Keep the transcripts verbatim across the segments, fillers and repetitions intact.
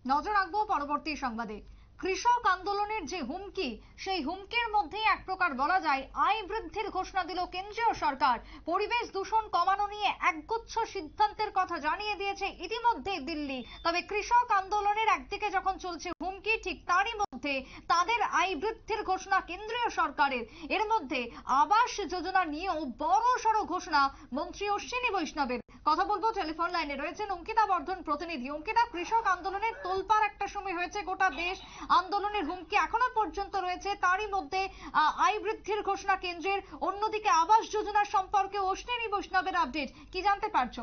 নজর রাখবো পরবর্তী সংবাদে। কৃষক আন্দোলনের যে হুমকি, সেই হুমকির মধ্যে এক প্রকার বলা যায় আয় বৃদ্ধির ঘোষণা দিল কেন্দ্রীয় সরকার। পরিবেশ দূষণ কমানো নিয়ে একগুচ্ছ সিদ্ধান্তের কথা জানিয়ে দিয়েছে ইতিমধ্যে দিল্লি। তবে কৃষক আন্দোলনের একদিকে যখন চলছে হুমকি, ঠিক তারই মধ্যে তাদের আয় বৃদ্ধির ঘোষণা কেন্দ্রীয় সরকারের। এর মধ্যে আবাস যোজনা নিয়েও বড় সড় ঘোষণা মন্ত্রী অশ্বিনী বৈষ্ণবের। কথা বলবো, টেলিফোন লাইনে রয়েছেন অঙ্কিতা বর্ধন প্রতিনিধি। অঙ্কিতা, কৃষক আন্দোলনের তোলপাড় একটা সময় হয়েছে, গোটা দেশ আন্দোলনের হুমকি এখনো পর্যন্ত রয়েছে, তারই মধ্যে আয় বৃদ্ধির ঘোষণা কেন্দ্রের, অন্যদিকে আবাস যোজনার সম্পর্কে অশ্বিনী বৈষ্ণবের আপডেট কি জানতে পারছো?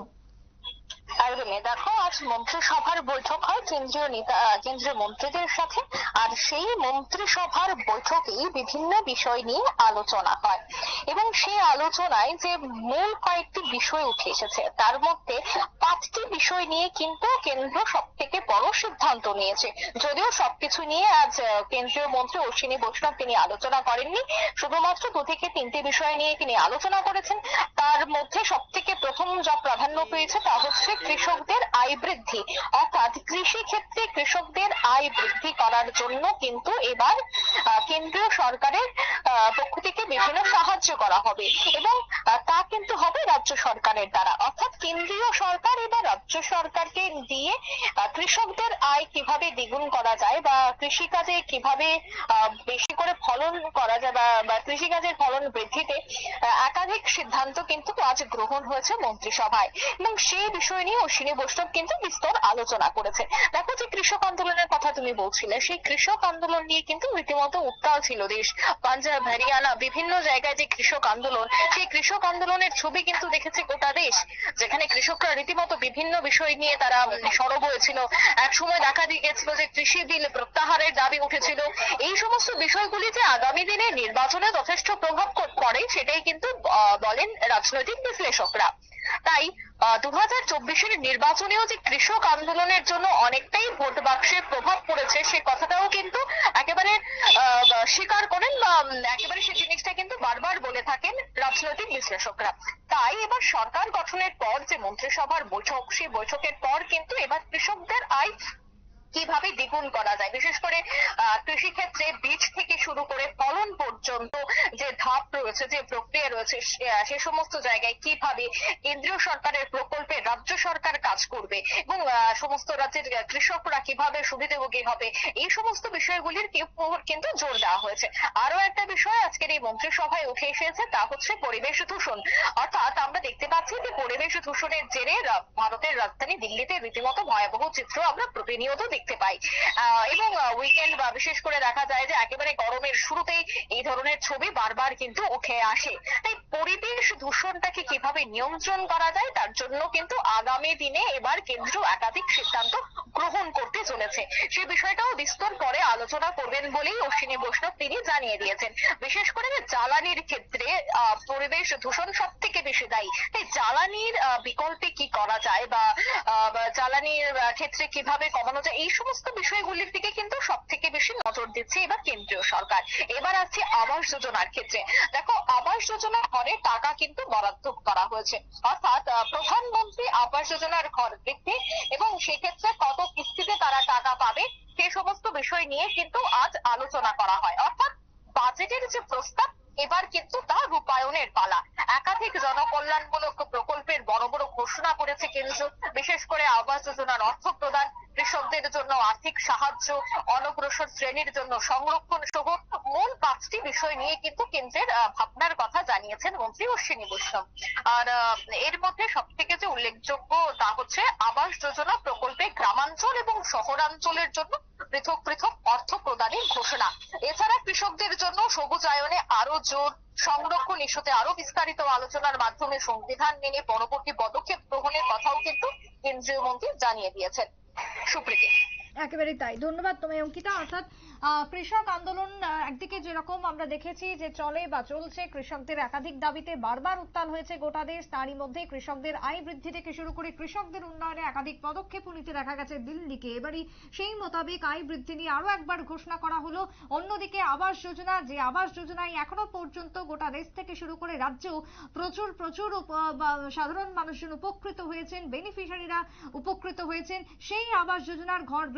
একদমই, দেখো আজ মন্ত্রিসভার বৈঠক হয় কেন্দ্রীয় নেতা কেন্দ্রীয় মন্ত্রীদের সাথে। আর সেই মন্ত্রিসভার বৈঠকেই বিভিন্ন বিষয় নিয়ে আলোচনা হয় এবং সেই আলোচনায় যে মূল কয়েকটি বিষয় উঠে এসেছে তার মধ্যে পাঁচটি বিষয় নিয়ে কিন্তু কেন্দ্র সব থেকে বড় সিদ্ধান্ত নিয়েছে। যদিও সবকিছু নিয়ে আজ কেন্দ্রীয় মন্ত্রী অশ্বিনী বৈষ্ণব তিনি আলোচনা করেননি, শুধুমাত্র দু থেকে তিনটি বিষয় নিয়ে তিনি আলোচনা করেছেন। তার মধ্যে সব থেকে প্রথম যা প্রাধান্য পেয়েছে তা হচ্ছে কৃষকদের আয় বৃদ্ধি, অর্থাৎ কৃষি ক্ষেত্রে কৃষকদের আয় বৃদ্ধি করার জন্য কিন্তু এবার কেন্দ্রীয় সরকারের পক্ষ থেকে বিভিন্ন সাহায্য করা হবে এবং তা কিন্তু হবে রাজ্য সরকারের দ্বারা। অর্থাৎ কেন্দ্রীয় সরকার এবার রাজ্য সরকারকে দিয়ে কৃষকদের আয় কিভাবে দ্বিগুণ করা যায় বা কৃষিকাজে কিভাবে বেশি করে ফলন করা যায় বা কৃষিকাজের ফলন বৃদ্ধিতে একাধিক সিদ্ধান্ত কিন্তু আজ গ্রহণ হয়েছে মন্ত্রিসভায় এবং সেই বিষয় নিয়ে অশ্বিনী বৈষ্ণব কিন্তু বিস্তর আলোচনা করেছে। দেখো, যে কৃষক আন্দোলনের কথা তুমি বলছিলে, সেই কৃষক আন্দোলন নিয়ে কিন্তু রীতিমতো উত্তাল ছিল দেশ। পাঞ্জাব, হরিয়ানা বিভিন্ন জায়গায় যে কৃষক আন্দোলন, সেই কৃষক আন্দোলনের ছবি কিন্তু দেখেছে গোটা দেশ, যেখানে কৃষকরা রীতিমতো বিভিন্ন বিষয় নিয়ে তারা সরব হয়েছিল। এক সময় দেখা গিয়েছিল যে কৃষি বিল প্রত্যাহারের দাবি উঠেছিল। এই সমস্ত বিষয়গুলি যে আগামী দিনে নির্বাচনে যথেষ্ট প্রভাব পড়ে সেটাই কিন্তু বলেন রাজনৈতিক বিশ্লেষকরা। তাই দু হাজার চব্বিশের নির্বাচনেও যে কৃষক আন্দোলনের জন্য অনেকটাই ভোট বাক্সে প্রভাব পড়েছে সে কথাটাও কিন্তু একেবারে স্বীকার করেন বা একেবারে সেই জিনিসটা কিন্তু বারবার বলে থাকেন রাজনৈতিক বিশ্লেষকরা। তাই এবার সরকার গঠনের পর যে মন্ত্রিসভার বৈঠক, সেই বৈঠকের পর কিন্তু এবার কৃষকদের আয় কিভাবে দ্বিগুণ করা যায়, বিশেষ করে কৃষি ক্ষেত্রে বীজ থেকে শুরু করে ফলন পর্যন্ত যে ধাপ রয়েছে, যে প্রক্রিয়া রয়েছে, সে সমস্ত জায়গায় কিভাবে কেন্দ্রীয় সরকারের প্রকল্পে রাজ্য সরকার কাজ করবে এবং সমস্ত রাজ্যের কৃষকরা কিভাবে সুবিধাভোগী হবে, এই সমস্ত বিষয়গুলির কিন্তু জোর দেওয়া হয়েছে। আরো একটা বিষয় আজকের এই মন্ত্রিসভায় উঠে এসেছে, তা হচ্ছে পরিবেশ দূষণ। অর্থাৎ আমরা দেখতে পাচ্ছি যে পরিবেশ দূষণের জেরে ভারতের রাজধানী দিল্লিতে রীতিমতো ভয়াবহ চিত্র আমরা প্রতিনিয়ত দেখতে পাই এবং উইকেন্ড বা বিশেষ করে দেখা যায় যে একেবারে গরমের শুরুতেই এই ধরনের ছবি বারবার কিন্তু উঠে আসে। তাই পরিবেশ দূষণটাকে কিভাবে নিয়ন্ত্রণ করা যায় তার জন্য কিন্তু আগামী দিনে এবার কেন্দ্র একাধিক সিদ্ধান্ত গ্রহণ করতে চলেছে। সে বিষয়টাও বিস্তর পরে আলোচনা করবেন বলেই অশ্বিনী বৈষ্ণব তিনি জানিয়ে দিয়েছেন। বিশেষ করে জ্বালানির ক্ষেত্রে পরিবেশ দূষণ সব থেকে বেশি দায়ী। তাই জ্বালানির বিকল্পে কি করা যায় বা জ্বালানির ক্ষেত্রে কিভাবে কমানো যায়, এই সমস্ত বিষয়গুলির দিকে কিন্তু সব থেকে বেশি নজর দিচ্ছে এবার কেন্দ্রীয় সরকার। এবার আছে আবাস যোজনার ক্ষেত্রে। দেখো, আবাস যোজনার ঘরে টাকা কিন্তু বরাদ্দ করা হয়েছে, অর্থাৎ প্রধানমন্ত্রী আবাস যোজনার ঘর বৃদ্ধি এবং সেক্ষেত্রে কত কিস্তিতে তারা টাকা পাবে সে সমস্ত বিষয় নিয়ে কিন্তু আজ আলোচনা করা হয়। অর্থাৎ বাজেটের যে প্রস্তাব এবার কিন্তু তা রূপায়ণের পালা। একাধিক জনকল্যাণমূলক প্রকল্পের বড় বড় ঘোষণা করেছে কেন্দ্র, বিশেষ করে আবাস যোজনার অর্থ প্রদান, কৃষকদের জন্য আর্থিক সাহায্য, অনগ্রসর শ্রেণীর জন্য সংরক্ষণ সহ মূল পাঁচটি বিষয় নিয়ে কিন্তু কেন্দ্রের ভাবনার কথা জানিয়েছেন মন্ত্রী অশ্বিনী বৈষ্ণব। আর এর মধ্যে সব থেকে যে উল্লেখযোগ্য তা হচ্ছে আবাস যোজনা প্রকল্পে গ্রামাঞ্চল এবং শহরাঞ্চলের জন্য পৃথক পৃথক অর্থ প্রদানের ঘোষণা। এছাড়া কৃষকদের জন্য সবুজায়নে আরো জোর, সংরক্ষণ ইস্যুতে আরো বিস্তারিত আলোচনার মাধ্যমে সংবিধান মেনে পরবর্তী পদক্ষেপ গ্রহণের কথাও কিন্তু কেন্দ্রীয় মন্ত্রী জানিয়ে দিয়েছেন। সুপ্রীতি। একেবারে তাই, ধন্যবাদ তোমায় অঙ্কিতা। অর্থাৎ কৃষক আন্দোলন একদিকে যেরকম আমরা দেখেছি যে চলে বা চলছে, কৃষকদের একাধিক দাবিতে বারবার উত্তাল হয়েছে গোটা দেশ, তারই মধ্যে কৃষকদের আয় বৃদ্ধি থেকে শুরু করে কৃষকদের উন্নয়নে একাধিক পদক্ষেপ নিতে দেখা গেছে দিল্লিকে। এবারই সেই মোতাবেক আয় বৃদ্ধি নিয়ে আরো একবার ঘোষণা করা হলো। অন্যদিকে আবাস যোজনা, যে আবাস যোজনায় এখনো পর্যন্ত গোটা দেশ থেকে শুরু করে রাজ্যেও প্রচুর প্রচুর সাধারণ মানুষজন উপকৃত হয়েছেন, বেনিফিশিয়ারিরা উপকৃত হয়েছেন, সেই আবাস যোজনার ঘর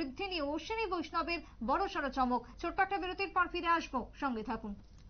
বৃদ্ধি নিয়ে অশ্বিনী বৈষ্ণবের বড়সড় চমক। ছোট্ট একটা বিরতির পর ফিরে আসবো, সঙ্গে থাকুন।